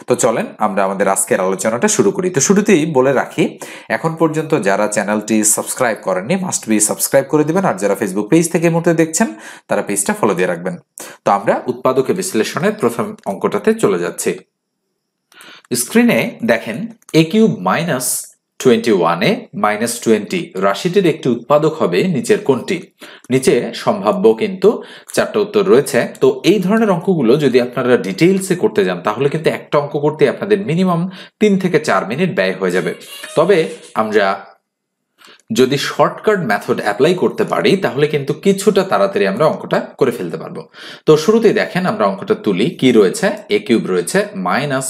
তো চলেন আমরা আমাদের আজকের আলোচনাটা শুরু করি। তো শুরুতেই বলে রাখি, এখন পর্যন্ত যারা চ্যানেলটি সাবস্ক্রাইব করেননি মাস্ট বি সাবস্ক্রাইব করে দিবেন, আর যারা ফেসবুক পেজ থেকে মুহূর্তে দেখছেন তারা পেজটা ফলো দিয়ে রাখবেন। তো আমরা উৎপাদকে বিশ্লেষণের প্রথম অঙ্কটাতে চলে যাচ্ছি। স্ক্রিনে দেখেন a cube minus 21 a minus 20 রাশিটির একটি উৎপাদক হবে নিচের কোনটি? নিচে সম্ভাব্য কিন্তু চারটা উত্তর রয়েছে। তো এই ধরনের অঙ্কগুলো যদি আপনারা ডিটেইলসে করতে যান তাহলে কিন্তু একটা অঙ্ক করতে আপনাদের মিনিমাম 3 থেকে 4 মিনিট ব্যয় হয়ে যাবে। তবে আমরা যদি শর্টকাট মেথড অ্যাপ্লাই করতে পারি তাহলে কিন্তু কিছুটা তাড়াতাড়ি আমরা অঙ্কটা করে ফেলতে পারবো। তো শুরুতেই দেখেন আমরা অঙ্কটা তুলি। কি রয়েছে? a কিউব রয়েছে, মাইনাস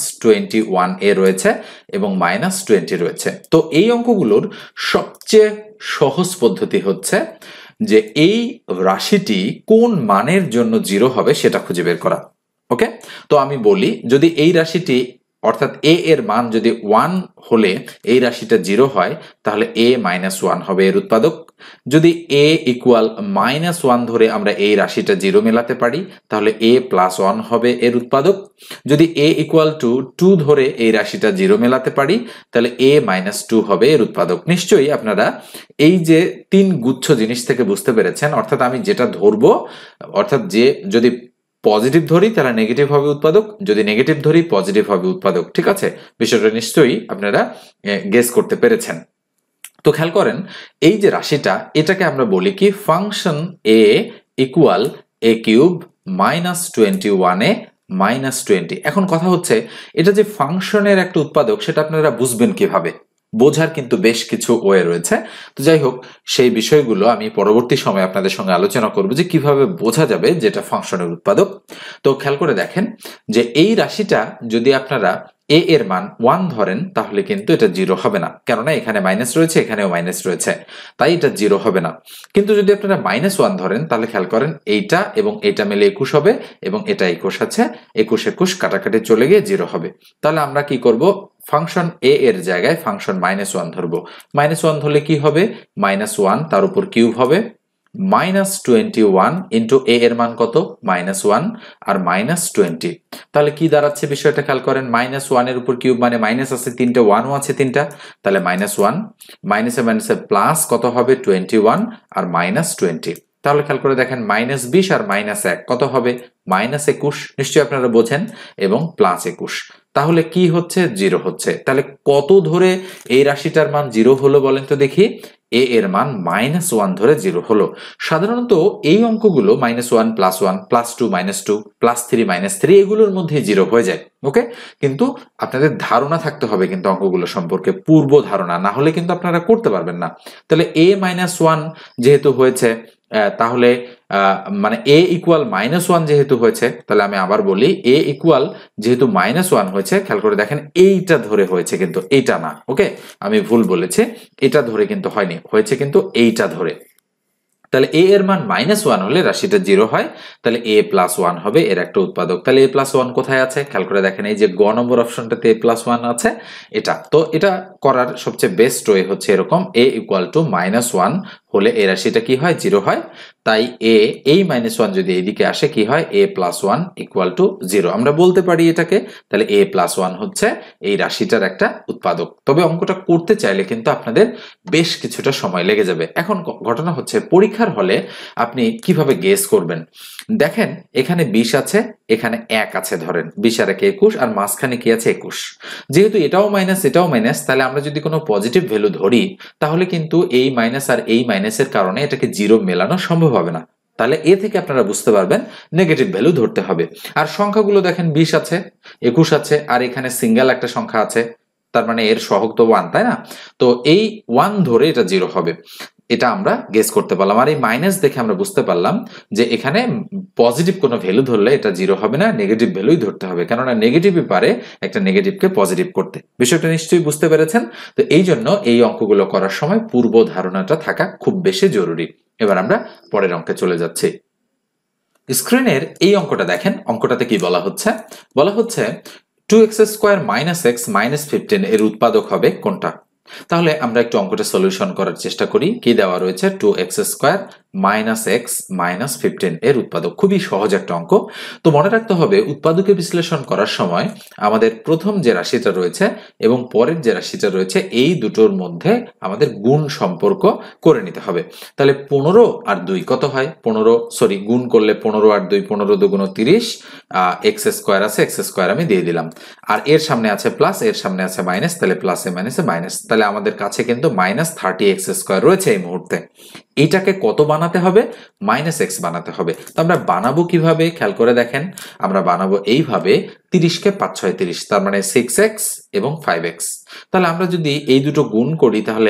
21a রয়েছে এবং মাইনাস 20 রয়েছে। তো এই অঙ্কগুলোর সবচেয়ে সহজ পদ্ধতি হচ্ছে যে এই রাশিটি কোন মানের জন্য 0 হবে সেটা খুঁজে বের করা। ওকে, তো আমি বলি, যদি এই রাশিটি অর্থাৎ a এর মান যদি 1 হলে এই রাশিটা 0 হয় তাহলে a মাইনাস 1 হবে এর উৎপাদক। যদি a ইকুয়াল মাইনাস 1 ধরে আমরা এই রাশিটা 0 মেলাতে পারি তাহলে a প্লাস 1 হবে এর উৎপাদক। যদি a ইকুয়াল টু 2 ধরে এই রাশিটা 0 মেলাতে পারি তাহলে a মাইনাস 2 হবে এর উৎপাদক। নিশ্চয়ই আপনারা এই যে 3 গুচ্ছ জিনিস থেকে বুঝতে পেরেছেন, অর্থাৎ আমি যেটা ধরবো, অর্থাৎ যে যদি পজিটিভ ধরি তাহলে নেগেটিভ হবে উৎপাদক, যদি নেগেটিভ ধরি পজিটিভ হবে উৎপাদক। ঠিক আছে, বিষয়টা নিশ্চয়ই আপনারা গেস করতে পেরেছেন। তো খেয়াল করেন, এই যে রাশিটা এটাকে আমরা বলি কি function a equal a cube minus 21 a minus 20। এখন কথা হচ্ছে এটা যে ফাংশনের একটা উৎপাদক সেটা আপনারা বুঝবেন কিভাবে? বোঝার কিন্তু বেশ কিছু ওয়ে রয়েছে। তো যাই হোক, সেই বিষয়গুলো আমি পরবর্তী সময়ে আপনাদের সঙ্গে আলোচনা করব যে কিভাবে বোঝা যাবে যেটা ফাংশনের উৎপাদক। তো খেয়াল করে দেখেন যে এই রাশিটা যদি আপনারা a এর মান 1 ধরেন তাহলে কিন্তু এটা 0 হবে না, কেননা এখানে মাইনাস রয়েছে এখানেও মাইনাস রয়েছে, তাই এটা 0 হবে না। কিন্তু যদি আপনারা মাইনাস 1 ধরেন তাহলে খেয়াল করেন এইটা এবং এটা মিলে 21 হবে এবং এটা 21 আছে, 21 21 কাটাকাটি চলে গিয়ে 0 হবে। তাহলে আমরা কি করব? ফাংশন a এর জায়গায় ফাংশন মাইনাস 1 ধরবো। মাইনাস 1 ধরলে কি হবে? মাইনাস 1 তার উপর কিউব হবে, মাইনাস 21 ইন্টু a এর মান কত? মাইনাস 1 আর মাইনাস 20। তাহলে কি দাঁড়াচ্ছে বিষয়টা খেয়াল করেন, মাইনাস 1 এর উপর কিউব মানে মাইনাস আছে 3টে, 1ও আছে 3টা, তাহলে মাইনাস 1 মাইনাসে মাইনাসে প্লাস কত হবে? 21 আর মাইনাস 20। তাহলে খেয়াল করে দেখেন মাইনাস 20 আর মাইনাস 1 কত হবে? মাইনাস 21, নিশ্চয়ই আপনারা বোঝেন, এবং প্লাস 21। তাহলে কি হচ্ছে? 0 হচ্ছে। তাহলে কত ধরে এই রাশিটার মান 0 হলো বলেন তো দেখি? a এর মান মাইনাস 1 ধরে 0 হলো। সাধারণত এই অঙ্কগুলো minus 1 plus 1 plus 2 minus 2 plus 3 minus 3 এগুলোর মধ্যে 0 হয়ে যায়। ওকে, কিন্তু আপনাদের ধারণা থাকতে হবে কিন্তু অঙ্কগুলো সম্পর্কে, পূর্ব ধারণা, না হলে কিন্তু আপনারা করতে পারবেন না। তাহলে a মাইনাস 1 যেহেতু হয়েছে, তাহলে মানে a ইকুয়াল মাইনাস 1 যেহেতু হয়েছে, তাহলে আমি আবার বলি a ইকুয়াল যেহেতু মাইনাস 1 হয়েছে, খেয়াল করে দেখেন এইটা ধরে হয়েছে কিন্তু এইটা না। ওকে, আমি ভুল বলেছি, এটা ধরে কিন্তু হয়নি, হয়েছে কিন্তু এইটা ধরে। তাহলে a এর মান মাইনাস 1 হলে রাশিটা 0 হয়, তাহলে a প্লাস 1 হবে এর একটা উৎপাদক। তাহলে a প্লাস 1 কোথায় আছে? খেয়াল করে দেখেন এই যে গ নম্বর অপশনটাতে a প্লাস 1 আছে, এটা। তো এটা করার সবচেয়ে বেস্ট ওয়ে হচ্ছে এরকম, a ইকুয়াল টু মাইনাস 1 হলে এই রাশিটা কি হয়? 0 হয়। তাই a এই মাইনাস 1 যদি এইদিকে আসে কি হয়? a প্লাস 1 ইকুয়াল টু 0 আমরা বলতে পারি এটাকে। তাহলে a প্লাস 1 হচ্ছে এই রাশিটার একটা উৎপাদক। তবে অঙ্কটা করতে চাইলে কিন্তু আপনাদের বেশ কিছুটা সময় লেগে যাবে। এখন ঘটনা হচ্ছে পরীক্ষার হলে আপনি কিভাবে গেস করবেন? দেখেন এখানে 20 আছে, এখানে 1 আছে, ধরেন 20 আর 1 21, আর মাঝখানে কি আছে? 21। যেহেতু এটাও মাইনাস এটাও মাইনাস, তাহলে আমরা যদি কোনো পজিটিভ ভ্যালু ধরি তাহলে কিন্তু এই মাইনাস আর এই মাইনাসের কারণে এটাকে 0 মেলানো সম্ভব হবে না। তাহলে এ থেকে আপনারা বুঝতে পারবেন নেগেটিভ ভ্যালু ধরতে হবে। আর সংখ্যাগুলো দেখেন 20 আছে, 21 আছে, আর এখানে সিঙ্গেল একটা সংখ্যা আছে, তার মানে এর সহগ তো 1, তাই না? তো এই 1 ধরে এটা 0 হবে, এটা আমরা গেস করতে পারলাম। আর এই মাইনাস দেখে আমরা বুঝতে পারলাম যে এখানে পজিটিভ কোনো ভ্যালু ধরলে এটা 0 হবে না, নেগেটিভ ভ্যালুই ধরতে হবে, কেননা নেগেটিভই পারে একটা নেগেটিভকে পজিটিভ করতে। বিষয়টা নিশ্চয়ই বুঝতে পেরেছেন। তো এই জন্য এই অঙ্কগুলো করার সময় পূর্ব ধারণাটা থাকা খুব বেশি জরুরি। এবার আমরা পরের অঙ্কে চলে যাচ্ছি। স্ক্রিনের এই অঙ্কটা দেখেন, অঙ্কটাতে কি বলা হচ্ছে? বলা হচ্ছে 2x square minus x minus 15 এর উৎপাদক হবে কোনটা? তাহলে আমরা একটু অঙ্কটা সলিউশন করার চেষ্টা করি। কি দেওয়া রয়েছে? 2x স্কোয়ার -x -15 এর উৎপাদক। খুবই সহজ একটা অঙ্ক। তো মনে রাখতে হবে উৎপাদকে বিশ্লেষণ করার সময় আমাদের প্রথম যে রাশিটা রয়েছে এবং পরের যে রাশিটা রয়েছে এই দুটোর মধ্যে আমাদের গুণ সম্পর্ক করে নিতে হবে। তাহলে 15 আর 2 কত হয়? গুণ করলে 15 আর 2 15 2 30, x স্কয়ার আছে, x স্কয়ার আমি দিয়ে দিলাম। আর এর সামনে আছে প্লাস, এর সামনে আছে মাইনাস, তাহলে প্লাসে মাইনাসে মাইনাস। তাহলে আমাদের কাছে কিন্তু -30x স্কয়ার রয়েছে এই মুহূর্তে। এইটাকে কত বানাতে হবে? -x বানাতে হবে। তো আমরা বানাবো কিভাবে? খেয়াল করে দেখেন, আমরা বানাবো এইভাবে, 30 কে 5 6 30, তার মানে 6x এবং 5x। তাহলে আমরা যদি এই দুটো গুণ করি তাহলে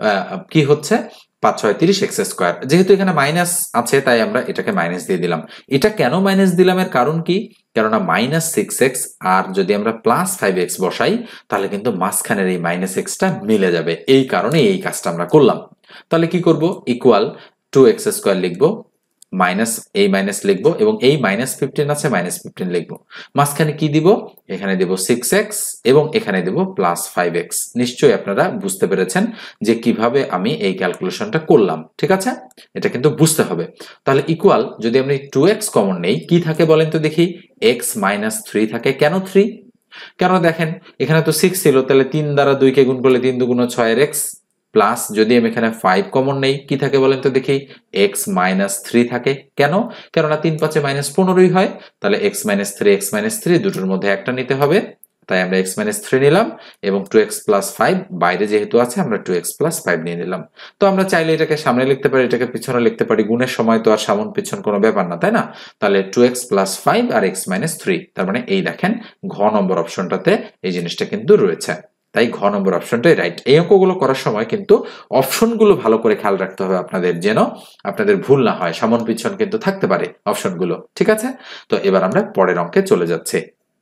কি হচ্ছে? 5 6 30 x স্কয়ার। যেহেতু এখানে মাইনাস আছে তাই আমরা এটাকে মাইনাস দিয়ে দিলাম। এটা কেন মাইনাস দিলাম এর কারণ কি? কেননা -6x আর যদি আমরা +5x বসাই তাহলে কিন্তু মাঝখানের এই -xটা মিলে যাবে। এই কারণে এই কাজটা আমরা করলাম। তাহলে কি করব? ইকুয়াল 2x স্কয়ার লিখবো, মাইনাস এই মাইনাস লিখবো এবং এই -15 আছে, -15 লিখবো। মাঝখানে কি দিব? এখানে দেব 6x এবং এখানে দেব +5x। নিশ্চয়ই আপনারা বুঝতে পেরেছেন যে কিভাবে আমি এই ক্যালকুলেশনটা করলাম। ঠিক আছে? এটা কিন্তু বুঝতে হবে। তাহলে ইকুয়াল যদি আমি 2x কমন নেই, কি থাকে বলেন তো দেখি? x - 3 থাকে। কেন 3? কেন দেখেন, এখানে তো 6 ছিল, তাহলে 3 দ্বারা 2 কে গুণ করলে 3 2 6 এর x, প্লাস যদি আমি এখানে 5 কমন নেই, কি থাকে বলেন তো দেখি? x - 3 থাকে। কেন? কেননা 3 5 -15ই হয়। তাহলে x - 3 x - 3 দুটোর মধ্যে একটা নিতে হবে, তাই আমরা x - 3 নিলাম এবং 2x + 5 বাইরে যেহেতু আছে আমরা 2x + 5 নিয়ে নিলাম। তো আমরা চাইলে এটাকে সামনে লিখতে পারি, এটাকে পিছনে লিখতে পারি। গুণের সময় তো আর সামন পিছন কোনো ব্যাপার না, তাই না? তাহলে 2x + 5 আর x - 3, তার মানে এই দেখেন ঘ নম্বর অপশনটাতে এই জিনিসটা কিন্তু রয়েছে। তাই ঘ নম্বর অপশনটাই রাইট। এই অঙ্কগুলো করার সময় কিন্তু অপশনগুলো ভালো করে খেয়াল রাখতে হবে আপনাদের, যেন আপনাদের ভুল না হয়। সামন পিছন কিন্তু থাকতে পারে অপশনগুলো। ঠিক আছে? তো এবার আমরা পরের অঙ্কে চলে যাচ্ছি।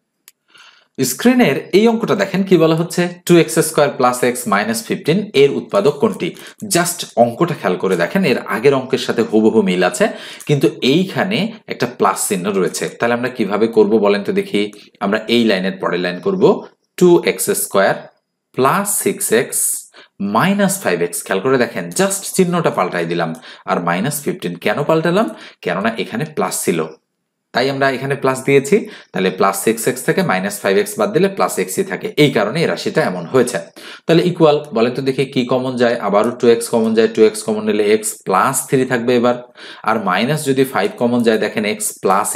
স্ক্রিনের এই অঙ্কটা দেখেন, কি বলা হচ্ছে? 2x square plus x minus 15 এর উৎপাদক কোনটি? জাস্ট অঙ্কটা খেয়াল করে দেখেন, এর আগের অঙ্কের সাথে হুবহু মিল আছে, কিন্তু এইখানে একটা প্লাস চিহ্ন রয়েছে। তাহলে আমরা কিভাবে করব বলেন তো দেখি? আমরা এই লাইনের পরের লাইন করব, 2x square plus 6x minus 5x। খেয়াল করে দেখেন, জাস্ট চিহ্নটা পাল্টাই দিলাম। আর -15 কেন পাল্টালাম? কেননা এখানে প্লাস ছিল, তাই আমরা এখানে প্লাস দিয়েছি। তাহলে +6x থেকে -5x বাদ দিলে +xই থাকে, এই কারণে এই রাশিটা এমন হয়েছে। তাহলে ইকুয়াল বলেন তো দেখি কি কমন যায়? আবারও 2x কমন যায়, 2x কমন নিলে x +3 থাকবে এবার। আর মাইনাস যদি 5 কমন যায়, দেখেন x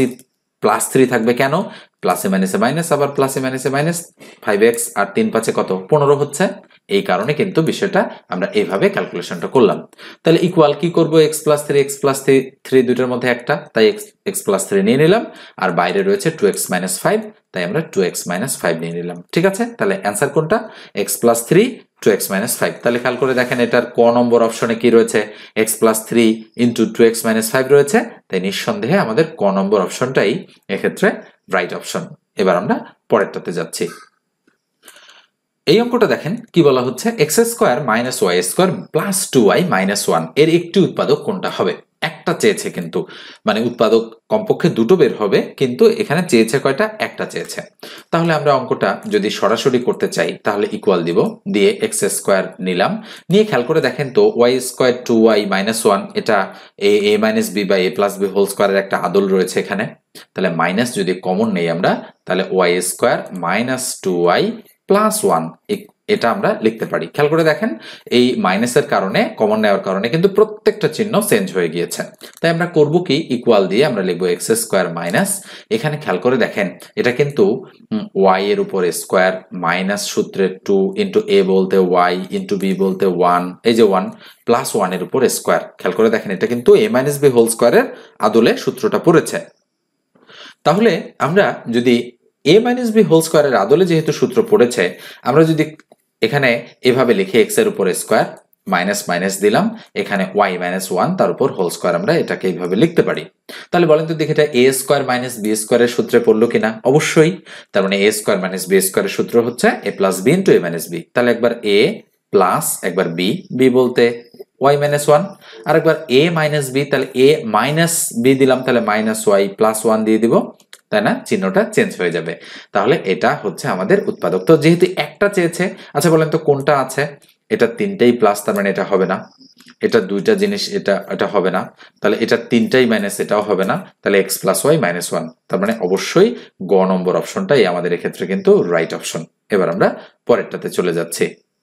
+3 থাকবে। কেন? প্লাসে মাইনাসে মাইনাস, আবার প্লাসে মাইনাসে মাইনাস, 5x আর 3 5 কত? 15 হচ্ছে। এই কারণে কিন্তু বিষয়টা আমরা এইভাবে ক্যালকুলেশনটা করলাম। তাহলে ইকুয়াল কি করব? x + 3 দুটোর মধ্যে একটা, তাই x + 3 নিয়ে নিলাম। আর বাইরে রয়েছে 2x - 5, তাই আমরা 2x - 5 নিয়ে নিলাম। ঠিক আছে? তাহলে অ্যান্সার কোনটা? x + 3 2x - 5। তাহলে খেয়াল করে দেখেন, এটার ক নম্বর অপশনে কি রয়েছে? x + 3 × 2x - 5 রয়েছে। তাই নিঃসন্দেহে আমাদের ক নম্বর অপশনটাই এক্ষেত্রে রাইট অপশন। এবার আমরা পরেরটাতে যাচ্ছি। এই অঙ্কটা দেখেন, কি বলা হচ্ছে? x square minus y square plus 2y minus 1 এর একটি উৎপাদক কোনটা হবে? একটা চেয়েছে কিন্তু, মানে উৎপাদক কমপক্ষে দুটো বের হবে, কিন্তু এখানে চেয়েছে কয়টা? একটা চেয়েছে। তাহলে আমরা অঙ্কটা যদি সরাসরি করতে চাই তাহলে ইকুয়াল দিব, দিয়ে x স্কয়ার নিলাম, নিয়ে খেয়াল করে দেখেন তো y স্কয়ার 2y মাইনাস 1, এটা a minus b by a plus b whole স্কয়ারের একটা আদল রয়েছে এখানে। তাহলে মাইনাস যদি কমন নেই আমরা, তাহলে y square minus 2y plus 1 এটা আমরা লিখতে পারি। খেয়াল করে দেখেন, এই মাইনাসের কারণে, কমন নেওয়ার কারণে কিন্তু প্রত্যেকটা চিহ্ন চেঞ্জ হয়ে গিয়েছে। তাই আমরা করব কি? ইকুয়াল দিয়ে আমরা লিখবো x স্কয়ার মাইনাস, এখানে খেয়াল করে দেখেন এটা কিন্তু y এর উপর স্কয়ার, মাইনাস সূত্রে 2 ইন্টু a বলতে y ইন্টু b বলতে 1, এই যে 1 প্লাস 1 এর উপর স্কয়ার। খেয়াল করে দেখেন, এটা কিন্তু a মাইনাস b হোল স্কয়ারের আদলে সূত্রটা পড়েছে। তাহলে আমরা যদি a মাইনাস b হোল স্কয়ারের আদলে যেহেতু সূত্র পড়েছে, আমরা যদি এখানে এভাবে লিখে x এর উপর স্কয়ার, মাইনাস মাইনাস দিলাম, এখানে y মাইনাস 1 তার উপর হোল স্কয়ার, আমরা এটাকে এইভাবে লিখতে পারি। তাহলে বলেন তো দেখি, এটা a স্কয়ার মাইনাস b স্কয়ারের সূত্রে পড়লো কিনা? অবশ্যই। তার মানে a স্কয়ার মাইনাস b স্কয়ারের সূত্র হচ্ছে a plus b into a minus b। তাহলে একবার a প্লাস একবার b, b বলতে y মাইনাস 1, আর একবার a মাইনাস b, তাহলে a মাইনাস b দিলাম, তাহলে মাইনাস y প্লাস 1 দিয়ে দিব, তাই না? চিহ্নটা চেঞ্জ হয়ে যাবে। তাহলে এটা হচ্ছে আমাদের উৎপাদক। তো যেহেতু একটা চেয়েছে, আচ্ছা বলেন তো কোনটা আছে? এটা তিনটেই প্লাস, তার মানে এটা হবে না। এটা দুইটা জিনিস, এটা হবে না, তাহলে এটা তিনটাই মাইনাস, এটাও হবে না, তাহলে x plus y minus one. তার মানে অবশ্যই গ নম্বর অপশনটাই আমাদের এক্ষেত্রে কিন্তু রাইট অপশন। এবার আমরা পরেরটাতে চলে যাচ্ছি।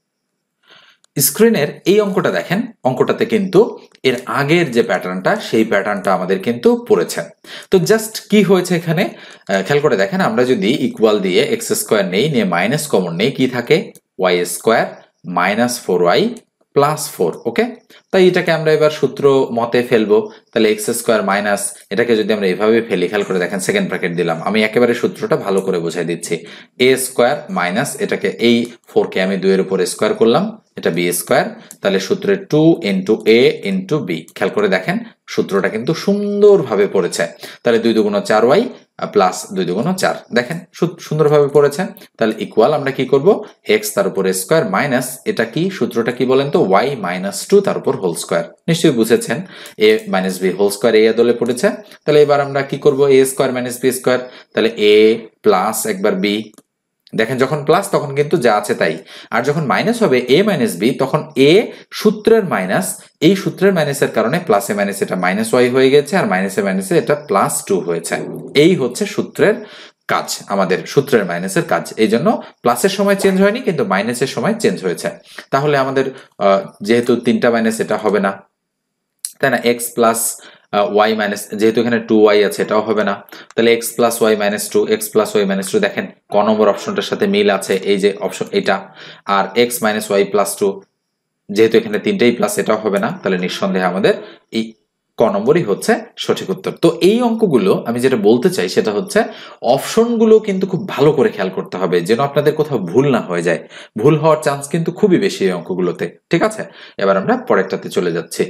স্ক্রিনের এই অঙ্কটা দেখেন, অঙ্কটাতে কিন্তু এর আগের যে প্যাটার্নটা সেই প্যাটার্নটা আমাদের কিন্তু পড়েছে। তো জাস্ট কি হয়েছে এখানে খেয়াল করে দেখেন, আমরা যদি ইকুয়াল দিয়ে এক্স স্কোয়ার নেই, নিয়ে মাইনাস কমন নেই, কি থাকে y square minus 4y plus 4। Okay, তাই এটাকে আমরা এবার সূত্র মতে ফেলবো। তাহলে এক্স স্কোয়ার মাইনাস, এটাকে যদি আমরা এইভাবে ফেলি, খেয়াল করে দেখেন সেকেন্ড ব্র্যাকেট দিলাম, আমি একেবারে সূত্রটা ভালো করে বোঝাই দিচ্ছি। এ স্কোয়ার মাইনাস, এটাকে এই 4কে আমি 2 এর উপর স্কোয়ার করলাম, এটা বি স্কোয়ার। তাহলে সূত্রে 2 ইন্টু এ ইন্টু বি, খেয়াল করে দেখেন সূত্রটা কিন্তু সুন্দরভাবে পড়েছে। তাহলে 2 দুগুণ 4y প্লাস 2 দুগুণ 4, দেখেন সুন্দরভাবে পড়েছে। তাহলে ইকুয়াল আমরা কি করব, এক্স তার উপর স্কোয়ার মাইনাস, এটা কি সূত্রটা কি বলেন তো, ওয়াই মাইনাস 2 তার উপর হোল স্কোয়ার। নিশ্চয়ই বুঝেছেন, a minus b whole square এই দলে পড়েছে। তাহলে এবার আমরা কি করব, a square minus b square, তাহলে এ প্লাস একবার বি, দেখেন যখন প্লাস তখন কিন্তু যা আছে তাই, আর যখন মাইনাস হবে এ মাইনাস বি তখন এ সূত্রের মাইনাস, এই সূত্রের মাইনাসের কারণে প্লাসে মাইনাস এটা মাইনাস ওয়াই হয়ে গেছে, আর মাইনাসে মাইনাসে এটা প্লাস 2 হয়েছে। এই হচ্ছে সূত্রের কাজ, আমাদের সূত্রের মাইনাসের কাজ। এই জন্য প্লাসের সময় চেঞ্জ হয়নি, কিন্তু মাইনাসের সময় চেঞ্জ হয়েছে। তাহলে আমাদের যেহেতু তিনটা মাইনাস, এটা হবে না, তাই না। এক্স প্লাস ওয়াই মাইনাস, যেহেতু এখানে 2y আছে এটাও হবে না, তাহলে x plus y minus 2, x plus y minus 2, দেখেন ক নম্বর অপশনটার সাথে মিল আছে, এই যে অপশন এটা। আর এক্স মাইনাস ওয়াই প্লাস 2, যেহেতু এখানে তিনটেই প্লাস, এটাও হবে না, তাহলে নিঃসন্দেহে আমাদের এই ক নম্বরই হচ্ছে সঠিক উত্তর। তো এই অঙ্কগুলো আমি যেটা বলতে চাই সেটা হচ্ছে, অপশনগুলো কিন্তু খুব ভালো করে খেয়াল করতে হবে যেন আপনাদের কোথাও ভুল না হয়ে যায়। ভুল হওয়ার চান্স কিন্তু খুবই বেশি এই অঙ্কগুলোতে, ঠিক আছে। এবার আমরা পরেরটাতে চলে যাচ্ছি।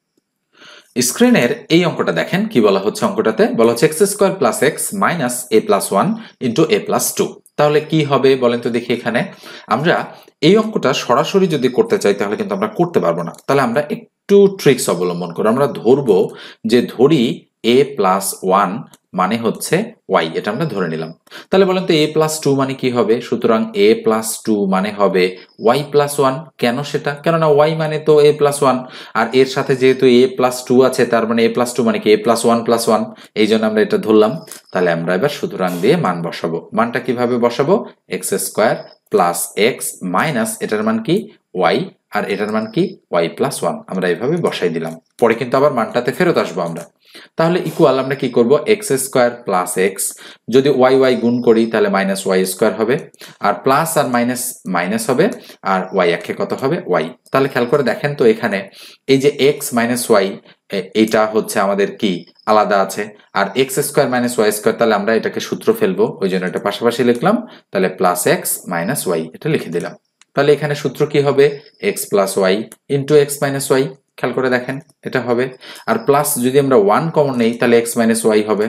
স্ক্রিনের এই অঙ্কটা দেখেন, কি বলা হচ্ছে, অঙ্কটাতে বলা হচ্ছে x square plus x minus a plus 1 into a plus 2। তাহলে কি হবে বলেন তো দেখি। এখানে আমরা এই অঙ্কটা সরাসরি যদি করতে চাই তাহলে কিন্তু আমরা করতে পারবো না, তাহলে আমরা একটু ট্রিক্স অবলম্বন করে আমরা ধরবো, যে ধরি এ প্লাস 1 মানে হচ্ছে ওয়াই, এটা আমরা ধরে নিলাম। তাহলে বলেন তো এ প্লাস 2 মানে কি হবে, সুতরাং এ প্লাস 2 মানে হবে ওয়াই প্লাস 1। কেন সেটা, কেননা ওয়াই মানে তো এ প্লাস 1, আর এর সাথে যেহেতু এ প্লাস 2 আছে, তার মানে এ প্লাস 2 মানে কি এ প্লাস 1 প্লাস 1, এই জন্য আমরা এটা ধরলাম। তাহলে আমরা এবার সুতরাং দিয়ে মান বসাবো। মানটা কিভাবে বসাবো, x square plus x minus এটার মান কি ওয়াই, আর এটার মান কি ওয়াই প্লাস 1, আমরা এইভাবে বসাই দিলাম। পরে কিন্তু আবার মানটাতে ফেরত আসবো আমরা। তাহলে ইকুয়াল আমরা কি করব, এক্স স্কোয়ার প্লাস এক্স, যদি ওয়াই ওয়াই গুণ করি তাহলে মাইনাস ওয়াই স্কোয়ার হবে, আর প্লাস আর মাইনাস মাইনাস হবে, আর ওয়াই একে কত হবে ওয়াই। তাহলে খেয়াল করে দেখেন তো এখানে এই যে এক্স মাইনাস ওয়াই, এটা হচ্ছে আমাদের কি আলাদা আছে, আর x square minus y square, তাহলে আমরা এটাকে সূত্র ফেলবো, ওই জন্য এটা পাশাপাশি লিখলাম। তাহলে প্লাস এক্স মাইনাস ওয়াই এটা লিখে দিলাম। তাহলে এখানে সূত্র কি হবে, x plus y into x minus y, খেয়াল করে দেখেন এটা হবে। আর প্লাস যদি আমরা 1 কমন নেই তাহলে এক্স মাইনাস ওয়াই হবে।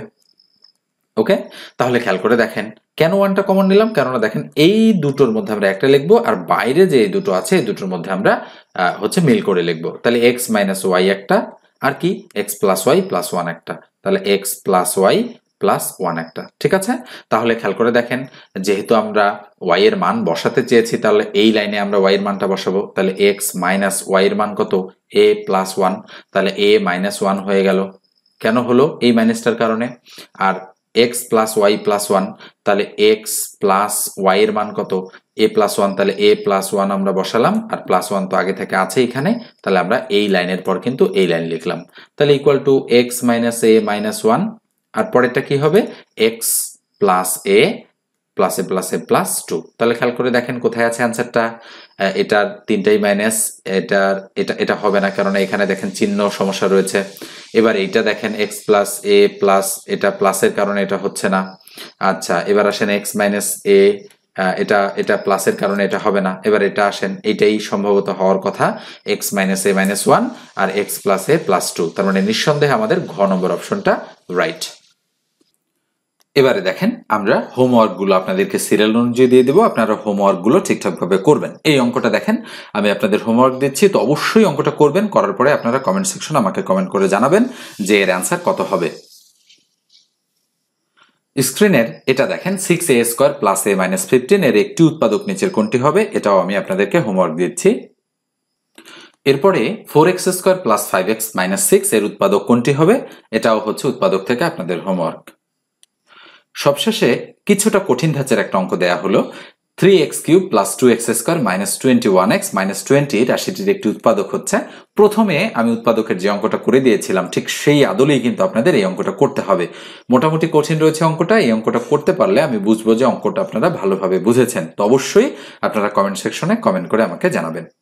ওকে, তাহলে খেয়াল করে দেখেন কেন 1টা কমন নিলাম, কেননা দেখেন এই দুটোর মধ্যে আমরা একটা লিখবো, আর বাইরে যে দুটো আছে এই দুটোর মধ্যে আমরা হচ্ছে মিল করে লিখবো। তাহলে এক্স মাইনাস ওয়াই একটা, আর কি এক্স প্লাস ওয়াই প্লাস 1 একটা, তাহলে এক্স প্লাস ওয়াই প্লাস 1 একটা, ঠিক আছে। তাহলে খেয়াল করে দেখেন, যেহেতু আমরা ওয়াই এর মান বসাতে চেয়েছি, তাহলে এই লাইনে আমরা ওয়াই এর মানটা বসাবো। তাহলে এক্স মাইনাস ওয়াই এর মান কত, এ প্লাস 1, তাহলে এ মাইনাস 1 হয়ে গেল। কেন হলো, এই মাইনাসটার কারণে। আর এক্স প্লাস ওয়াই প্লাস 1, তাহলে এক্স প্লাস ওয়াই এর মান কত, এ প্লাস 1, তাহলে এ প্লাস 1 আমরা বসালাম, আর প্লাস 1 তো আগে থেকে আছে এখানে, তাহলে আমরা এই লাইনের পর কিন্তু এই লাইন লিখলাম। তাহলে equal to x minus a minus 1, আর পরেরটা কি হবে, x plus a plus a plus a plus 2। তাহলে খেয়াল করে দেখেন কোথায় আছে অ্যান্সারটা, এটার তিনটাই মাইনাস, এটার এটা হবে না, কারণ এখানে দেখেন চিহ্ন সমস্যা রয়েছে। এবার এইটা দেখেন এক্স প্লাস এ প্লাস, এটা প্লাসের কারণে এটা হচ্ছে না। আচ্ছা, এবার আসেন এক্স মাইনাস এ, এটা প্লাসের কারণে এটা হবে না। এবার এটা আসেন, এটাই সম্ভবত হওয়ার কথা, এক্স মাইনাস এ মাইনাস 1 আর এক্স প্লাস এ প্লাস 2, তার মানে নিঃসন্দেহে আমাদের ঘ নম্বর অপশনটা রাইট। এবারে দেখেন আমরা হোমওয়ার্ক গুলো আপনাদেরকে সিরিয়াল অনুযায়ী দিয়ে দেবো, আপনারা হোমওয়ার্ক গুলো ঠিকঠাক ভাবে করবেন। এই অঙ্কটা দেখেন, আমি আপনাদের হোমওয়ার্ক দিচ্ছি, তো অবশ্যই অঙ্কটা করবেন। করার পরে আপনারা কমেন্ট সেকশন আমাকে কমেন্ট করে জানাবেন যে এর অ্যান্সার কত হবে। স্ক্রিনের এটা দেখেন 6a square plus a minus 15 এর একটি উৎপাদক নিচের কোনটি হবে, এটাও আমি আপনাদেরকে হোমওয়ার্ক দিচ্ছি। এরপরে 4x² + 5x - 6 এর উৎপাদক কোনটি হবে, এটাও হচ্ছে উৎপাদক থেকে আপনাদের হোমওয়ার্ক। সবশেষে কিছুটা কঠিন ধাঁচের একটা অঙ্ক দেয়া হলো 3x³ + 2x² - 21x - 20 রাশিটির একটি উৎপাদক হচ্ছে। প্রথমে আমি উৎপাদকের যে অঙ্কটা করে দিয়েছিলাম ঠিক সেই আদলেই কিন্তু আপনাদের এই অঙ্কটা করতে হবে। মোটামুটি কঠিন রয়েছে অঙ্কটা, এই অঙ্কটা করতে পারলে আমি বুঝবো যে অঙ্কটা আপনারা ভালোভাবে বুঝেছেন। তো অবশ্যই আপনারা কমেন্ট সেকশনে কমেন্ট করে আমাকে জানাবেন।